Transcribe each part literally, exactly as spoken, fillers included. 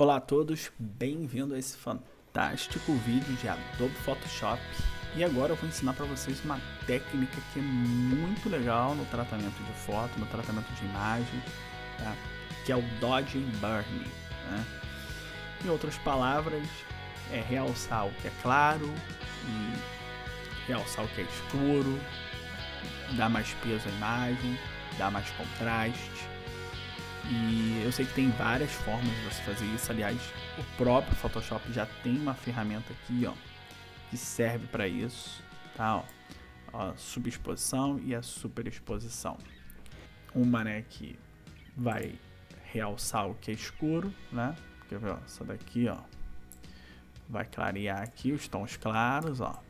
Olá a todos, bem-vindo a esse fantástico vídeo de Adobe Photoshop. E agora eu vou ensinar para vocês uma técnica que é muito legal no tratamento de foto, no tratamento de imagem, tá? Que é o Dodge and Burn, né? Em outras palavras, é realçar o que é claro e realçar o que é escuro, dar mais peso à imagem, dar mais contraste. E eu sei que tem várias formas de você fazer isso. Aliás, o próprio Photoshop já tem uma ferramenta aqui, ó, que serve para isso, tá? Ó, ó, subexposição e a superexposição. Uma, né, que vai realçar o que é escuro, né? Quer ver, ó, essa daqui, ó, vai clarear aqui os tons claros, ó.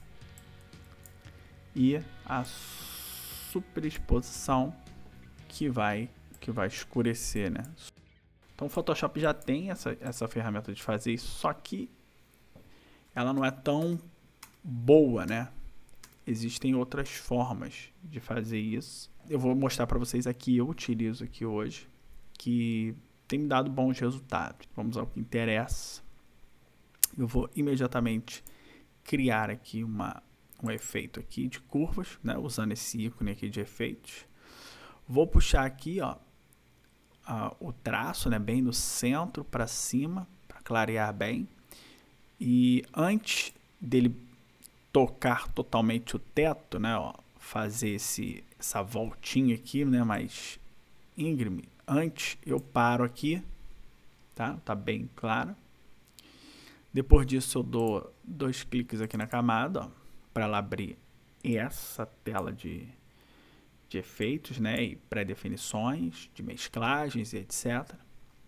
E a superexposição que vai que vai escurecer, né? Então o Photoshop já tem essa, essa ferramenta de fazer isso, só que ela não é tão boa, né? Existem outras formas de fazer isso. Eu vou mostrar para vocês aqui, eu utilizo aqui hoje, que tem me dado bons resultados. Vamos ao que interessa. Eu vou imediatamente criar aqui uma, um efeito aqui de curvas, né? Usando esse ícone aqui de efeitos. Vou puxar aqui, ó, Uh, o traço, né, bem no centro para cima, para clarear bem. E antes dele tocar totalmente o teto, né, ó, fazer esse, essa voltinha aqui, né, mais íngreme, antes eu paro aqui, tá? Tá bem claro. Depois disso eu dou dois cliques aqui na camada, para ela abrir essa tela de de efeitos, né, e pré-definições, de mesclagens e etcétera.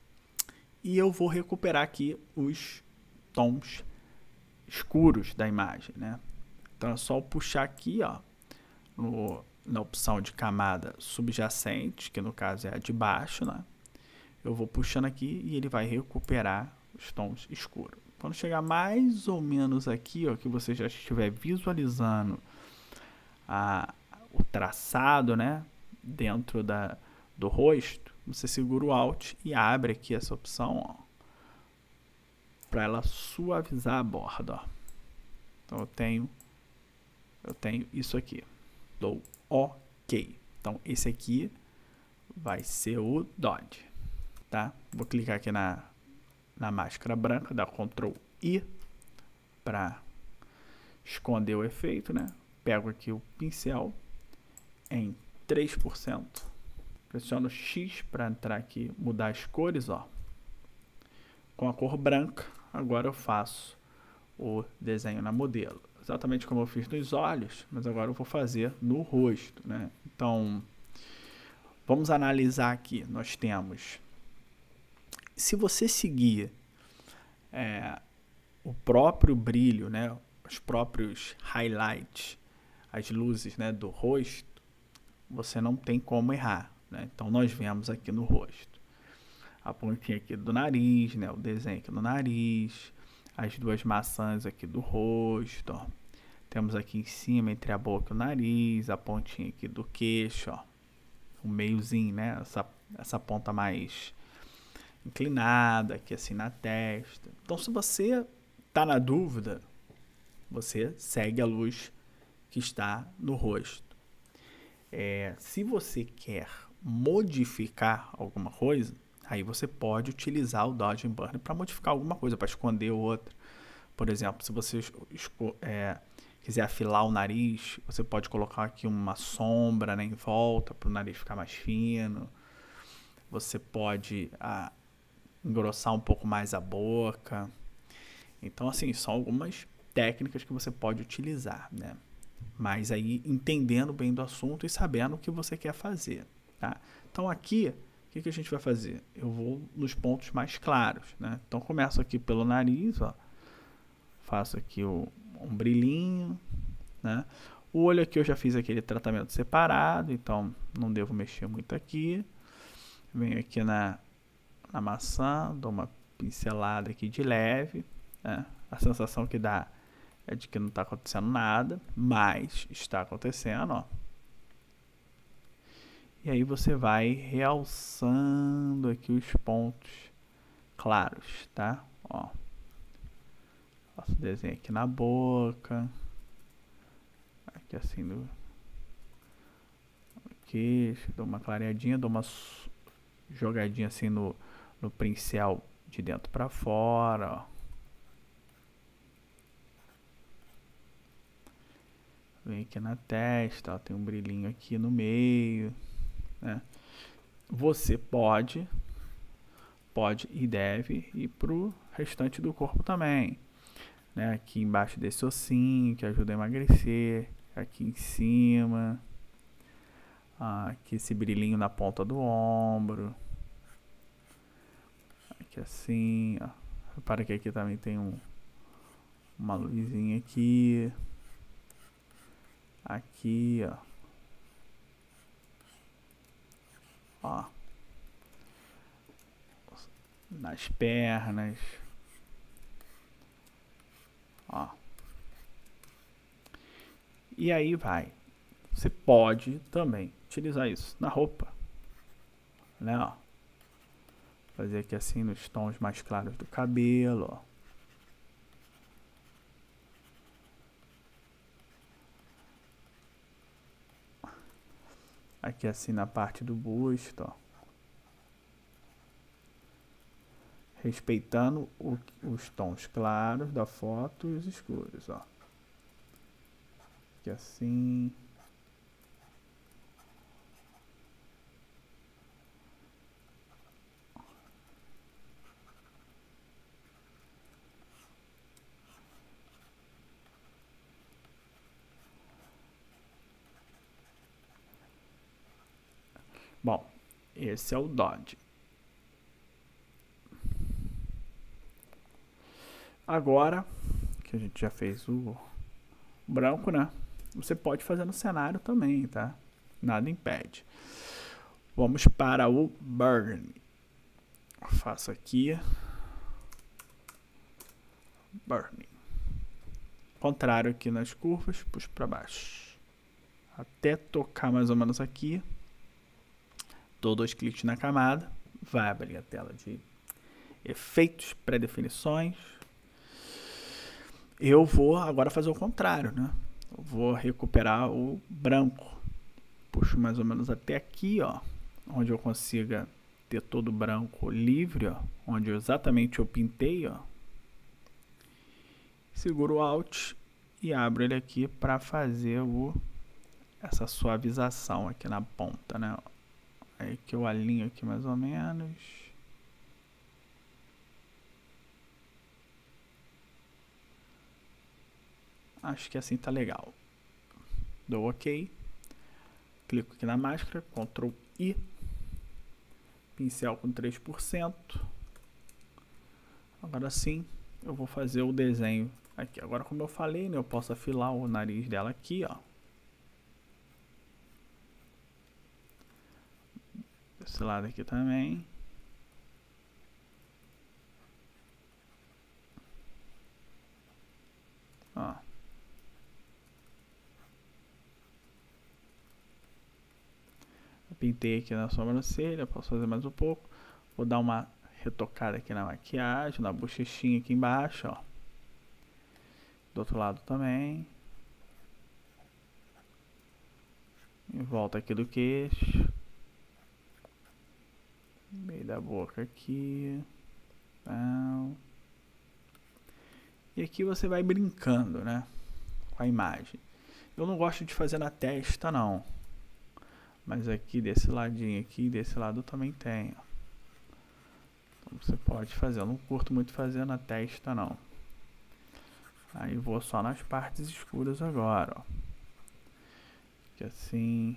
E eu vou recuperar aqui os tons escuros da imagem, né? Então é só eu puxar aqui, ó, no, na opção de camada subjacente, que no caso é a de baixo, né? Eu vou puxando aqui e ele vai recuperar os tons escuros. Quando chegar mais ou menos aqui, ó, que você já estiver visualizando a o traçado, né, dentro da, do rosto, você segura o Alt e abre aqui essa opção, para ela suavizar a borda, ó. Então eu tenho eu tenho isso aqui, dou OK. Então esse aqui vai ser o Dodge, tá? Vou clicar aqui na na máscara branca, dar Ctrl I para esconder o efeito, né? Pego aqui o pincel em três por cento, pressiono X para entrar aqui, mudar as cores, ó. Com a cor branca, agora eu faço o desenho na modelo, exatamente como eu fiz nos olhos, mas agora eu vou fazer no rosto, né? Então, vamos analisar aqui. Nós temos, se você seguir é, o próprio brilho, né, os próprios highlights, as luzes, né, do rosto, você não tem como errar, né? Então nós vemos aqui no rosto a pontinha aqui do nariz, né, o desenho aqui no nariz, as duas maçãs aqui do rosto, ó. Temos aqui em cima, entre a boca e o nariz, a pontinha aqui do queixo, ó, o meiozinho, né, essa, essa ponta mais inclinada aqui assim na testa. Então, se você tá na dúvida, você segue a luz que está no rosto. É, se você quer modificar alguma coisa, aí você pode utilizar o Dodge and Burn para modificar alguma coisa, para esconder outra. Por exemplo, se você é, quiser afilar o nariz, você pode colocar aqui uma sombra, né, em volta para o nariz ficar mais fino. Você pode ah, engrossar um pouco mais a boca. Então, assim, são algumas técnicas que você pode utilizar, né? Mas aí entendendo bem do assunto e sabendo o que você quer fazer, tá? Então aqui, o que, que a gente vai fazer? Eu vou nos pontos mais claros, né? Então começo aqui pelo nariz, ó. Faço aqui o, um brilhinho, né? O olho aqui eu já fiz aquele tratamento separado, então não devo mexer muito aqui. Venho aqui na, na maçã, dou uma pincelada aqui de leve, né? A sensação que dá é de que não está acontecendo nada, mas está acontecendo, ó. E aí você vai realçando aqui os pontos claros, tá? Ó. Faço desenho aqui na boca. Aqui assim no queixo. Dou uma clareadinha, dou uma jogadinha assim no, no pincel de dentro pra fora, ó. Vem aqui na testa, ó, tem um brilhinho aqui no meio, né? Você pode, pode e deve ir pro restante do corpo também, né? Aqui embaixo desse ossinho que ajuda a emagrecer, aqui em cima, ah, aqui esse brilhinho na ponta do ombro, aqui assim, ó. Repara que aqui também tem um, uma luzinha aqui. Aqui, ó. Ó. Nas pernas. Ó. E aí vai. Você pode também utilizar isso na roupa, né, ó. Fazer aqui assim nos tons mais claros do cabelo, ó. Aqui assim na parte do busto, ó. Respeitando o, os tons claros da foto e os escuros, ó. Aqui assim. Bom, esse é o Dodge. Agora que a gente já fez o branco, né? Você pode fazer no cenário também, tá? Nada impede. Vamos para o Burgundy. Faço aqui. Burgundy. Contrário aqui nas curvas, puxo para baixo. Até tocar mais ou menos aqui. Dou dois cliques na camada. Vai abrir a tela de efeitos, pré-definições. Eu vou agora fazer o contrário, né? Eu vou recuperar o branco. Puxo mais ou menos até aqui, ó. Onde eu consiga ter todo o branco livre, ó. Onde eu exatamente eu pintei, ó. Seguro o Alt e abro ele aqui para fazer o, essa suavização aqui na ponta, né? Aí que eu alinho aqui mais ou menos. Acho que assim tá legal. Dou OK. Clico aqui na máscara, control I. Pincel com três por cento. Agora sim, eu vou fazer o desenho aqui. Agora, como eu falei, né, eu posso afilar o nariz dela aqui, ó. Esse lado aqui também. Ó. Eu pintei aqui na sobrancelha, posso fazer mais um pouco. Vou dar uma retocada aqui na maquiagem, na bochechinha aqui embaixo, ó. Do outro lado também. Em volta aqui do queixo. Meio da boca aqui. Então. E aqui você vai brincando, né? Com a imagem. Eu não gosto de fazer na testa, não. Mas aqui desse ladinho aqui, desse lado também tem, ó. Então você pode fazer. Eu não curto muito fazer na testa, não. Aí vou só nas partes escuras agora, ó. Aqui assim.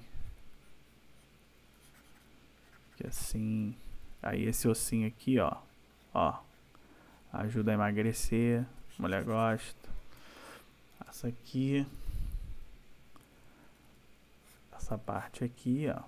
Aqui assim. Aí esse ossinho aqui, ó. Ó. Ajuda a emagrecer. A mulher gosta. Essa aqui. Essa parte aqui, ó.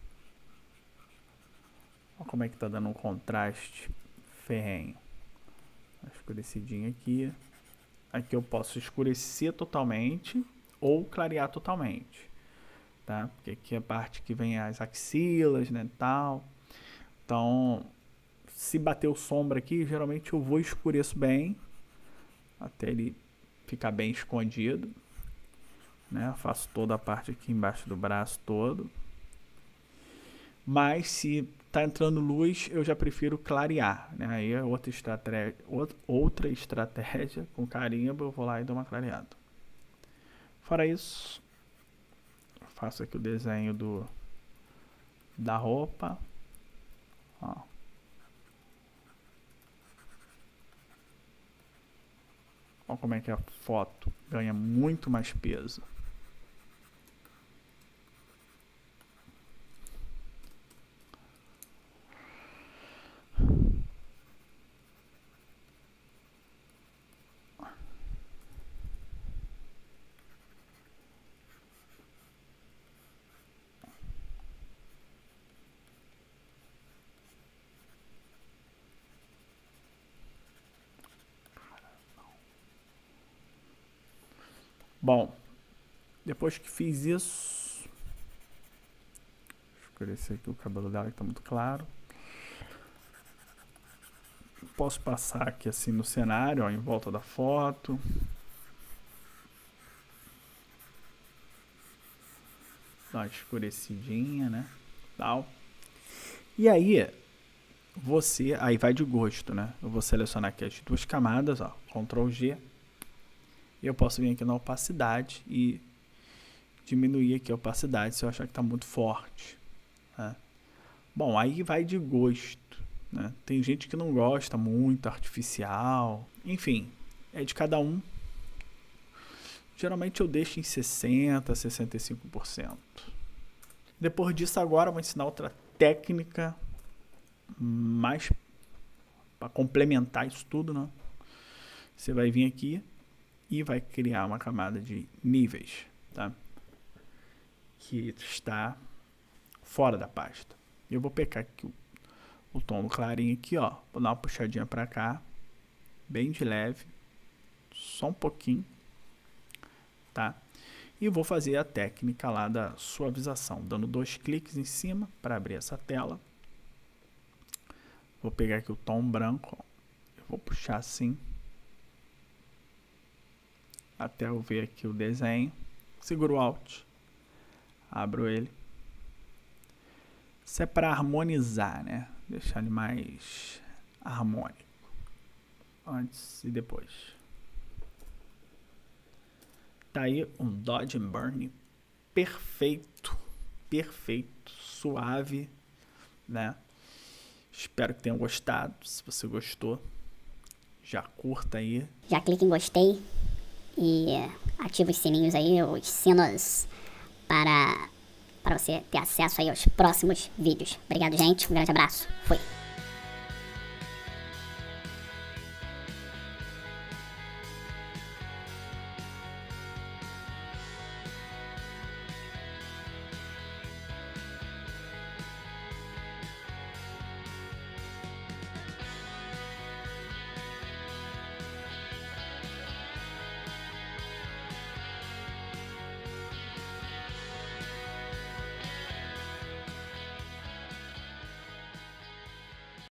Olha como é que tá dando um contraste ferrenho. Escurecidinho aqui. Aqui eu posso escurecer totalmente ou clarear totalmente, tá? Porque aqui é a parte que vem as axilas, né, tal. Então, se bateu sombra aqui, geralmente eu vou escureço bem, até ele ficar bem escondido, né? Faço toda a parte aqui embaixo do braço todo. Mas se tá entrando luz, eu já prefiro clarear, né? Aí é outra estratégia, outra estratégia com carimbo, eu vou lá e dou uma clareada. Fora isso, faço aqui o desenho do da roupa. Ó. Olha como é que a foto ganha muito mais peso. Bom, depois que fiz isso, escurecer aqui o cabelo dela que tá muito claro. Posso passar aqui assim no cenário, ó, em volta da foto. Dá uma escurecidinha, né? Tal. E aí, você, aí vai de gosto, né? Eu vou selecionar aqui as duas camadas, ó, control G. E eu posso vir aqui na opacidade e diminuir aqui a opacidade se eu achar que está muito forte. Né? Bom, aí vai de gosto. Né? Tem gente que não gosta muito, artificial. Enfim, é de cada um. Geralmente eu deixo em sessenta por cento, sessenta e cinco por cento. Depois disso agora eu vou ensinar outra técnica mais para complementar isso tudo. Né? Você vai vir aqui e vai criar uma camada de níveis, tá? Que está fora da pasta. Eu vou pegar aqui o, o tom clarinho aqui, ó, vou dar uma puxadinha para cá, bem de leve, só um pouquinho, tá? E vou fazer a técnica lá da suavização, dando dois cliques em cima para abrir essa tela. Vou pegar aqui o tom branco, ó, eu vou puxar assim até eu ver aqui o desenho, seguro o Alt, abro ele. Isso é para harmonizar, né? Deixar ele mais harmônico, antes e depois. Tá aí um Dodge and Burn perfeito, perfeito, suave, né? Espero que tenham gostado. Se você gostou, já curta aí. Já clica em gostei. E ativa os sininhos aí, os sinos, para, para você ter acesso aí aos próximos vídeos. Obrigado, gente. Um grande abraço. Fui.